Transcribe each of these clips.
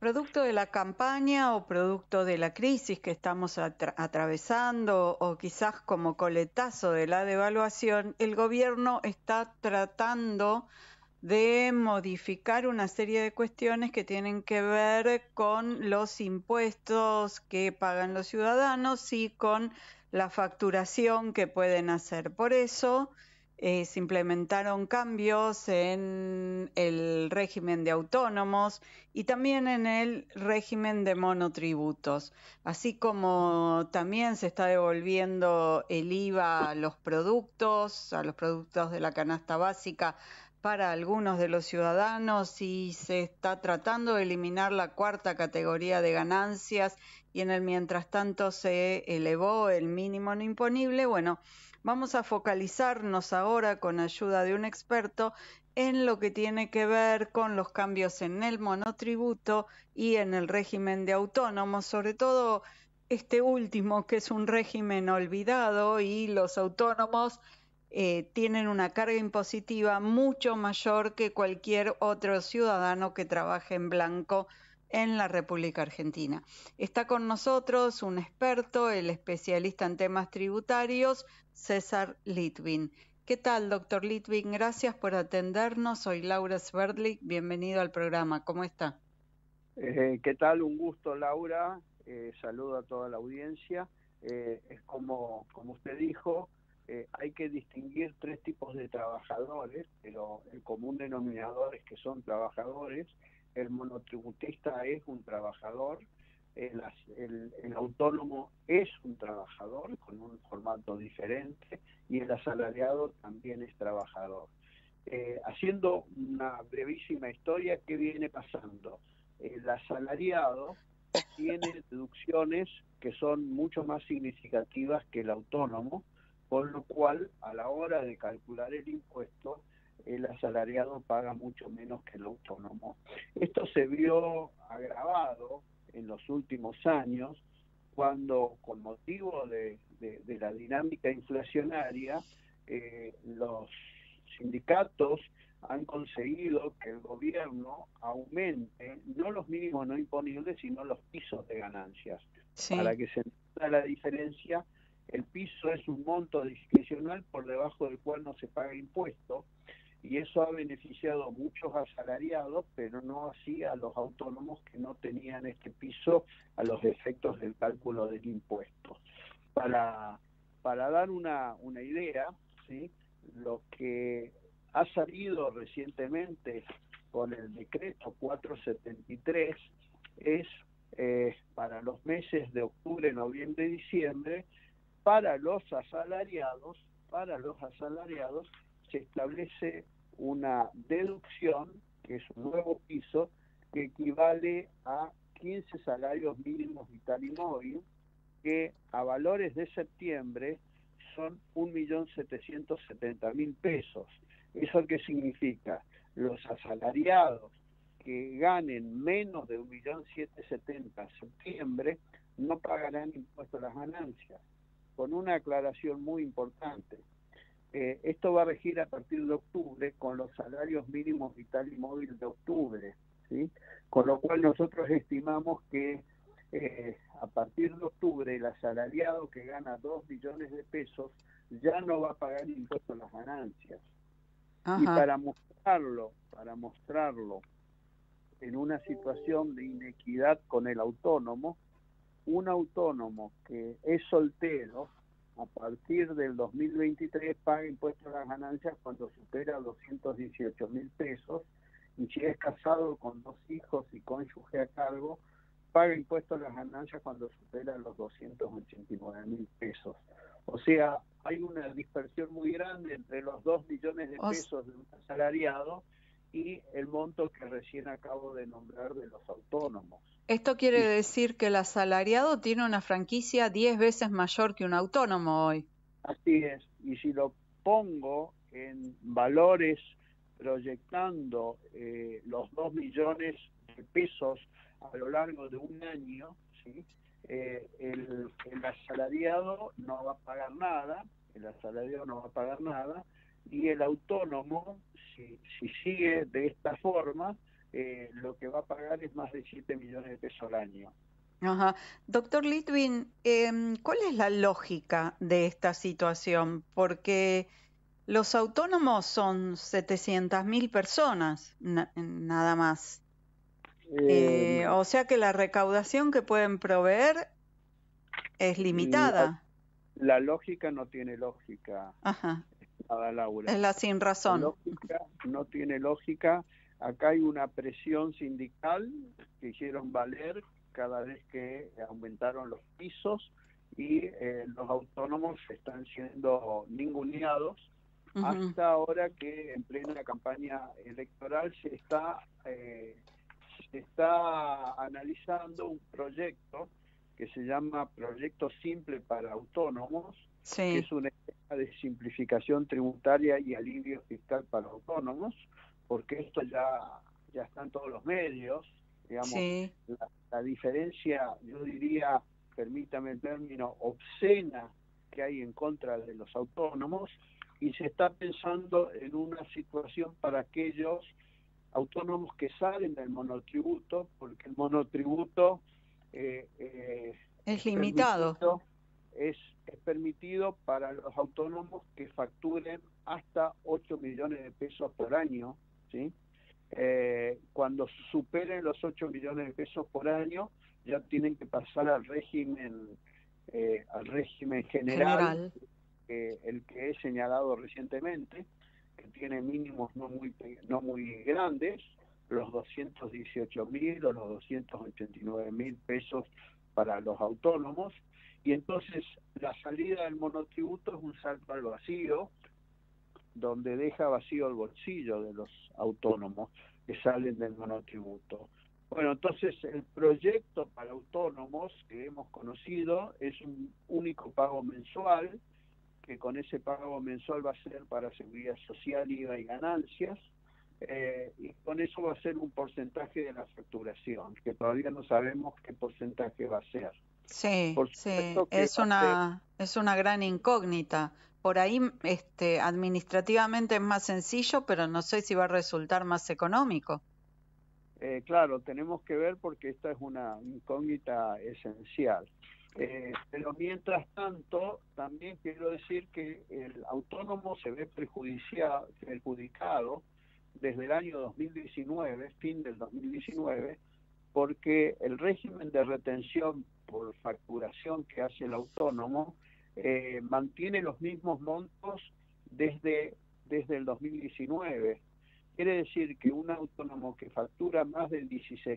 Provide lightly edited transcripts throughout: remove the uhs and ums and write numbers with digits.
producto de la campaña o producto de la crisis que estamos atravesando o quizás como coletazo de la devaluación, el gobierno está tratando de modificar una serie de cuestiones que tienen que ver con los impuestos que pagan los ciudadanos y con la facturación que pueden hacer. Por eso se implementaron cambios en el régimen de autónomos y también en el régimen de monotributos, así como también se está devolviendo el IVA a los productos de la canasta básica para algunos de los ciudadanos y se está tratando de eliminar la cuarta categoría de ganancias y en el mientras tanto se elevó el mínimo no imponible. Bueno, vamos a focalizarnos ahora con ayuda de un experto en lo que tiene que ver con los cambios en el monotributo y en el régimen de autónomos, sobre todo este último que es un régimen olvidado y los autónomos tienen una carga impositiva mucho mayor que cualquier otro ciudadano que trabaje en blanco en la República Argentina. Está con nosotros un experto, el especialista en temas tributarios, César Litvin. ¿Qué tal, doctor Litvin? Gracias por atendernos. Soy Laura Sverdlik. Bienvenido al programa. ¿Cómo está? ¿Qué tal? Un gusto, Laura. Saludo a toda la audiencia. Es como usted dijo, hay que distinguir tres tipos de trabajadores, pero el común denominador es que son trabajadores. El monotributista es un trabajador, el autónomo es un trabajador con un formato diferente y el asalariado también es trabajador. Haciendo una brevísima historia, ¿qué viene pasando? El asalariado tiene deducciones que son mucho más significativas que el autónomo, con lo cual a la hora de calcular el impuesto, el asalariado paga mucho menos que el autónomo. Esto se vio agravado en los últimos años cuando, con motivo de la dinámica inflacionaria, los sindicatos han conseguido que el gobierno aumente no los mínimos no imponibles, sino los pisos de ganancias. Sí. Para que se entienda la diferencia, el piso es un monto discrecional por debajo del cual no se paga impuesto, y eso ha beneficiado a muchos asalariados, pero no así a los autónomos que no tenían este piso a los efectos del cálculo del impuesto. Para dar una idea, ¿sí?, lo que ha salido recientemente con el decreto 473 es para los meses de octubre, noviembre y diciembre, para los asalariados se establece una deducción, que es un nuevo piso, que equivale a 15 salarios mínimos vital y móvil, que a valores de septiembre son 1.770.000 pesos. ¿Eso qué significa? Los asalariados que ganen menos de 1.770.000 en septiembre no pagarán impuesto a las ganancias, con una aclaración muy importante. Esto va a regir a partir de octubre con los salarios mínimos vital y móvil de octubre, ¿sí? Con lo cual nosotros estimamos que a partir de octubre el asalariado que gana 2 millones de pesos ya no va a pagar impuesto a las ganancias. Ajá. Y para mostrarlo en una situación de inequidad con el autónomo, un autónomo que es soltero a partir del 2023 paga impuesto a las ganancias cuando supera 218.000 pesos, y si es casado con 2 hijos y cónyuge a cargo, paga impuesto a las ganancias cuando supera los 289.000 pesos. O sea, hay una dispersión muy grande entre los 2 millones de pesos de un asalariado y el monto que recién acabo de nombrar de los autónomos. Esto quiere decir que el asalariado tiene una franquicia 10 veces mayor que un autónomo hoy. Así es, y si lo pongo en valores proyectando los 2 millones de pesos a lo largo de un año, ¿sí?, el asalariado no va a pagar nada, y el autónomo, si sigue de esta forma, lo que va a pagar es más de 7 millones de pesos al año. Ajá. Doctor Litvin, ¿cuál es la lógica de esta situación? Porque los autónomos son 700.000 personas, nada más. Eh, O sea que la recaudación que pueden proveer es la, limitada. la lógica no tiene lógica, Ajá. Laura. Es la sin La razón. lógica no tiene lógica. Acá hay una presión sindical que hicieron valer cada vez que aumentaron los pisos y los autónomos están siendo ninguneados Ujú. hasta ahora que en plena campaña electoral se está analizando un proyecto que se llama Proyecto Simple para Autónomos, que Sí, es una esquema de simplificación tributaria y alivio fiscal para autónomos, porque esto ya está en todos los medios, digamos, sí. la diferencia, yo diría, permítame el término, obscena que hay en contra de los autónomos, y se está pensando en una situación para aquellos autónomos que salen del monotributo, porque el monotributo Es es limitado. permitido es permitido para los autónomos que facturen hasta 8 millones de pesos por año, ¿sí? Cuando superen los 8 millones de pesos por año, ya tienen que pasar al régimen general, General. el que he señalado recientemente, que tiene mínimos no muy grandes, los 218.000 o los 289.000 pesos para los autónomos, y entonces la salida del monotributo es un salto al vacío, donde deja vacío el bolsillo de los autónomos que salen del monotributo. Bueno, entonces el proyecto para autónomos que hemos conocido es un único pago mensual, que con ese pago mensual va a ser para seguridad social, IVA y ganancias, y con eso va a ser un porcentaje de la facturación, que todavía no sabemos qué porcentaje va a ser. Sí, Por sí, supuesto que va a ser, es una gran incógnita. Por ahí, administrativamente es más sencillo, pero no sé si va a resultar más económico. claro, tenemos que ver porque esta es una incógnita esencial. Pero mientras tanto, también quiero decir que el autónomo se ve perjudicado desde el año 2019, fin del 2019, porque el régimen de retención por facturación que hace el autónomo mantiene los mismos montos desde el 2019. Quiere decir que un autónomo que factura más de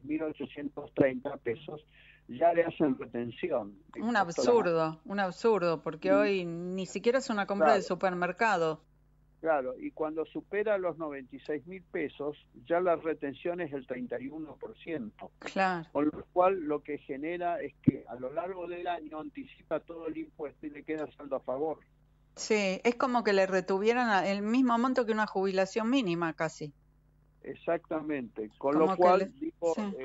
16.830 pesos ya le hacen retención de impuesto a Un absurdo, porque y, hoy ni siquiera es una compra de claro, supermercado. claro, y cuando supera los 96.000 pesos, ya la retención es el 31%, Claro. con lo cual lo que genera es que a lo largo del año anticipa todo el impuesto y le queda saldo a favor. Sí, es como que le retuvieran el mismo monto que una jubilación mínima casi. Exactamente, con lo Como que cual le... digo, Sí.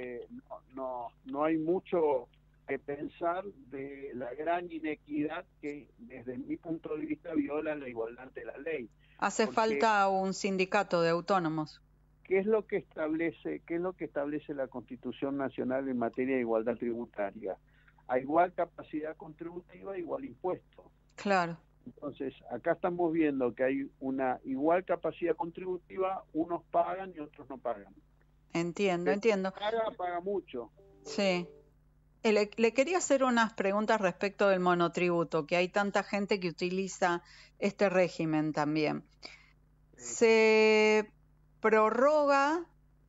no hay mucho que pensar de la gran inequidad que desde mi punto de vista viola la igualdad ante la ley, Hace porque falta un sindicato de autónomos. qué es lo que establece la Constitución Nacional en materia de igualdad tributaria? A igual capacidad contributiva, igual impuesto. Claro, Entonces, acá estamos viendo que hay una igual capacidad contributiva, unos pagan y otros no pagan. entiendo, El que entiendo. paga mucho. Sí. Le quería hacer unas preguntas respecto del monotributo, que hay tanta gente que utiliza este régimen también. Sí, Se prorroga,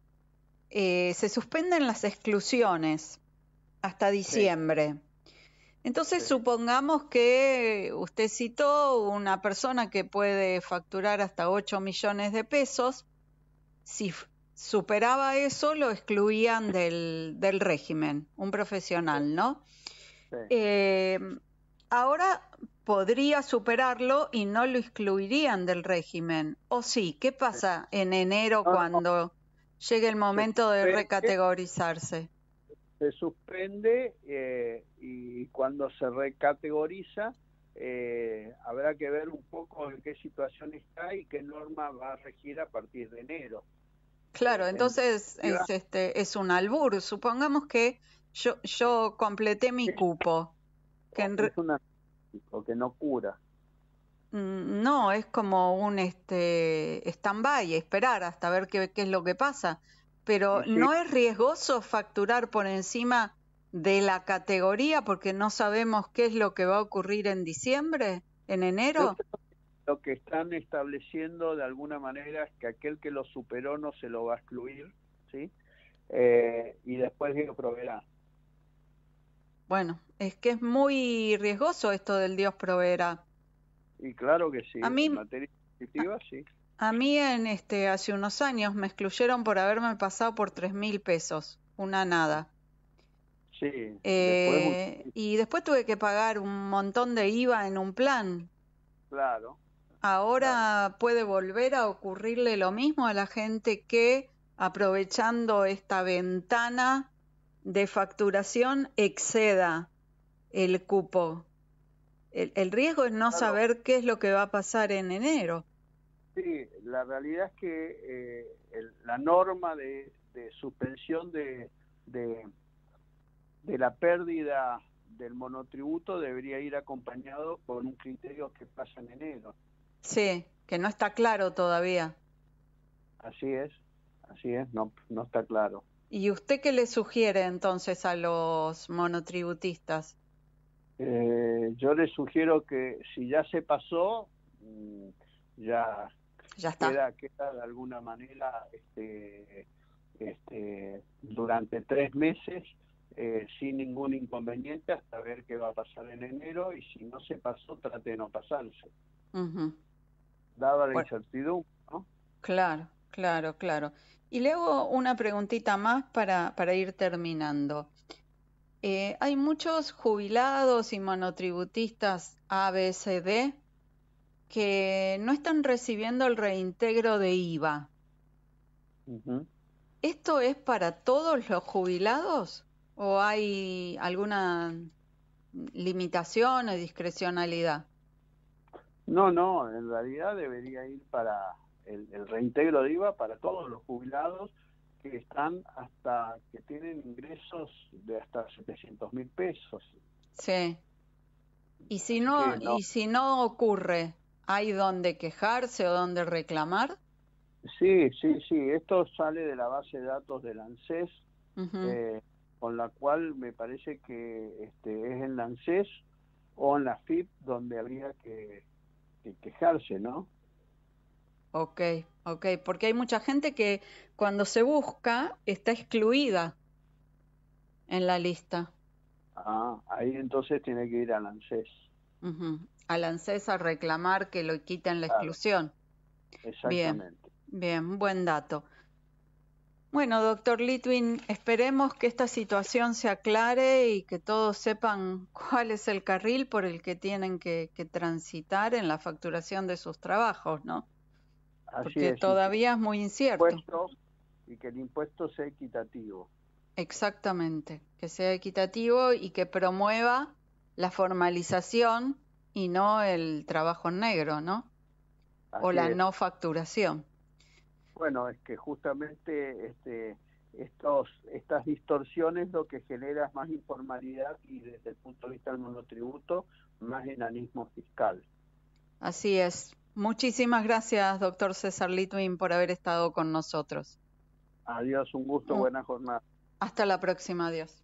se suspenden las exclusiones hasta sí, diciembre. Entonces, sí, supongamos que usted citó una persona que puede facturar hasta 8 millones de pesos. Si superaba eso, lo excluían del régimen, un profesional, ¿no? sí, Eh, Ahora podría superarlo y no lo excluirían del régimen. ¿O sí? ¿Qué sí. pasa en enero No, no, cuando llegue el se momento de suspende, recategorizarse? y cuando se recategoriza habrá que ver un poco en qué situación está y qué norma va a regir a partir de enero. Claro, en entonces definitiva, es un albur. Supongamos que yo completé mi cupo, que es un antibiótico que no cura. no, es como un stand-by, esperar hasta ver qué es lo que pasa. Pero Y sí, ¿no es riesgoso facturar por encima de la categoría porque no sabemos qué es lo que va a ocurrir en diciembre, en yo enero? creo que lo que están estableciendo de alguna manera es que aquel que lo superó no se lo va a excluir, ¿sí? Y después Dios proveerá. Bueno, es que es muy riesgoso esto del Dios proveerá. Y claro que sí, A en mí, materia positiva, sí. a mí hace unos años me excluyeron por haberme pasado por 3.000 pesos, una nada. Sí, después, Y después tuve que pagar un montón de IVA en un plan. claro, claro. Ahora puede volver a ocurrirle lo mismo a la gente que, aprovechando esta ventana de facturación, exceda el cupo. El riesgo es no Claro, saber qué es lo que va a pasar en enero. sí, la realidad es que la norma de suspensión de, de la pérdida del monotributo debería ir acompañado con un criterio que pasa en enero. Sí, que no está claro todavía. Así es, no, no está claro. ¿Y usted qué le sugiere entonces a los monotributistas? Yo les sugiero que si ya se pasó, ya Ya está. queda de alguna manera durante 3 meses sin ningún inconveniente hasta ver qué va a pasar en enero, y si no se pasó, trate de no pasarse, Ujú. dada la Bueno, incertidumbre, ¿no? claro, claro, claro. Y le hago una preguntita más para ir terminando. Hay muchos jubilados y monotributistas A, B, C, D que no están recibiendo el reintegro de IVA. Ujú. ¿Esto es para todos los jubilados o hay alguna limitación o discrecionalidad? No, no, en realidad debería ir para el reintegro de IVA para todos los jubilados que están hasta, que tienen ingresos de hasta 700.000 pesos. Sí. Así que no, Y si no ocurre, ¿hay dónde quejarse o dónde reclamar? sí, sí, sí, esto sale de la base de datos del ANSES, Ujú. eh, con la cual me parece que es en la ANSES o en la FIP donde habría que quejarse, ¿no? Ok, ok, porque hay mucha gente que cuando se busca está excluida en la lista. Ah, ahí entonces tiene que ir al ANSES. Ujú. Al ANSES a reclamar que lo quiten la Claro, exclusión. Bien, exactamente. bien, buen dato. Bueno, doctor Litwin, esperemos que esta situación se aclare y que todos sepan cuál es el carril por el que tienen que transitar en la facturación de sus trabajos, ¿no? Así Porque es, y que todavía es muy incierto. impuesto y que el impuesto sea equitativo. Exactamente, que sea equitativo y que promueva la formalización y no el trabajo en negro, ¿no? O Así la es. no facturación. Bueno, es que justamente estas distorsiones lo que genera es más informalidad y desde el punto de vista del monotributo, más enanismo fiscal. Así es. Muchísimas gracias, doctor César Litwin, por haber estado con nosotros. Adiós, un gusto, Mm, buena jornada. Hasta la próxima, adiós.